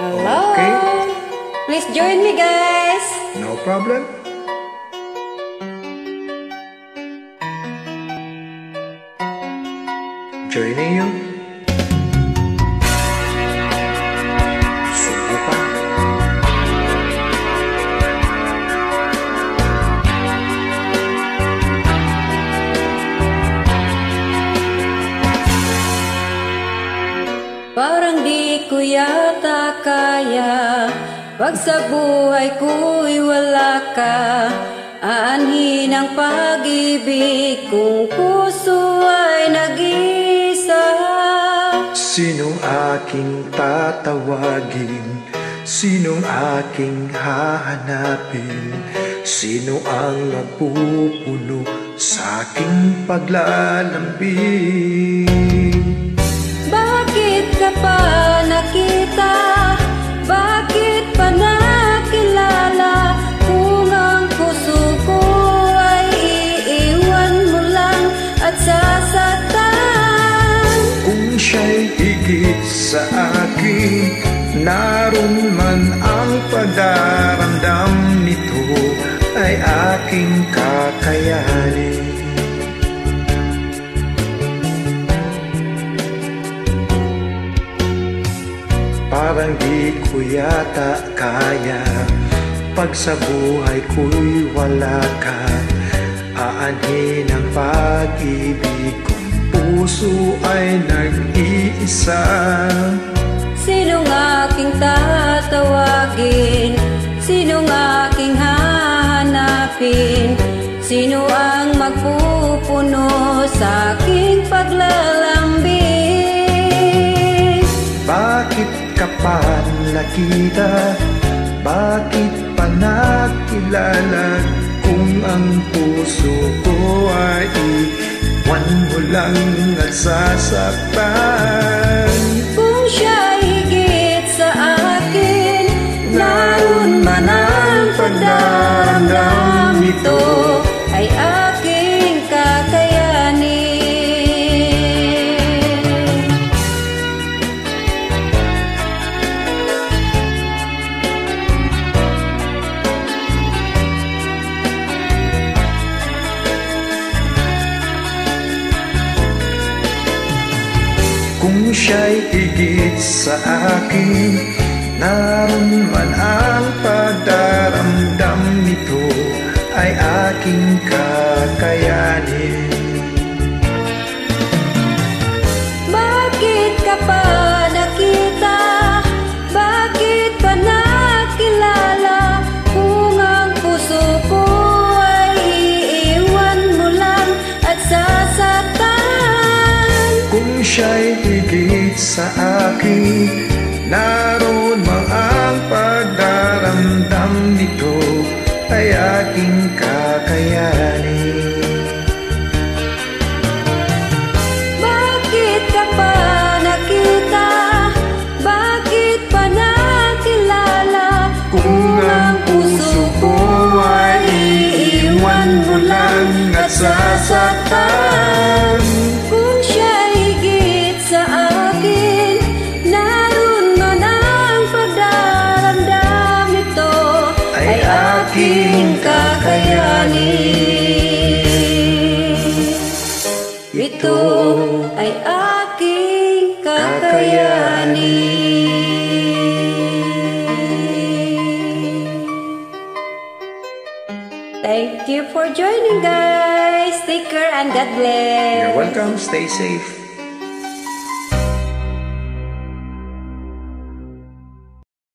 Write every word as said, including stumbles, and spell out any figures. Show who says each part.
Speaker 1: Hello.
Speaker 2: Okay.
Speaker 1: Please join me, guys.
Speaker 2: No problem. Joining you. Subukan.
Speaker 1: Parang di ko yata kaya, pag sa buhay ko'y wala ka. Aanhin ang pag-ibig kung puso ay nag-isa.
Speaker 2: Sinong aking tatawagin? Sinong aking hahanapin? Sino ang nagpupuno sa aking paglalambing?
Speaker 1: Bakit ka pa nakita? Bakit pa nakilala? Kung ang puso ko ay iiwan mo lang at sasaktan.
Speaker 2: Kung siya'y higit sa akin, naroon man ang pagdaramdam nito ay aking kakayanin. Parang di ko yata kaya, pag sa buhay ko'y wala ka. Aanhin ang pag-ibig kung puso ay nag-iisa.
Speaker 1: Sinong aking tatawagin? Sinong aking hahanapin? Sino ang magpupuno sa aking paglalambing?
Speaker 2: Bakit ka pa nakita? Bakit pa nakilala? Kung ang puso ko ay iwan mo lang at sasaktan.
Speaker 1: Kung siya'y higit sa akin, naroon man ang pagdaramdam nito ay aking kakayanin.
Speaker 2: Kung siya'y higit sa akin, naroon man ang pagdaramdam nito ay aking kakayanin.
Speaker 1: Bakit ka pa nakita? Bakit pa nakilala? Kung ang puso ko ay iiwan mo lang at sasaktan.
Speaker 2: Kung siya'y higit sa akin, naroon man ang pagdaramdam nito ay aking kakayanin.
Speaker 1: Bakit ka pa nakita? Bakit pa nakilala?
Speaker 2: Kung ang puso ko ay iiwan mo lang at sasaktan.
Speaker 1: Kung siya'y higit sa akin, naroon man ang pagdaramdam nito ay aking kakayanin. Ito ay aking kakayanin. Thank you for joining, guys. Take care and God bless.
Speaker 2: You're welcome. Stay safe.